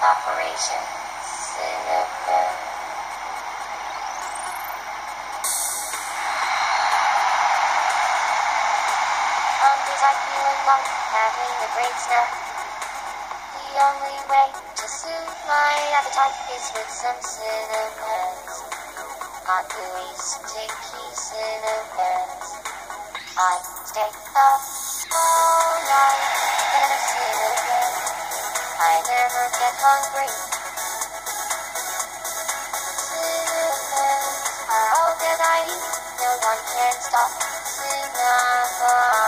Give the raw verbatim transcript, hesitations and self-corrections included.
Operation Cinnamon. Hungry's I feeling like having a great snack. The only way to soothe my appetite is with some cinnamons. Hot, gooey, sticky cinnamons. I stay up all night and a cinnamon. I never get hungry. Cinnamon, how can I eat? No one can stop. Cinnamon.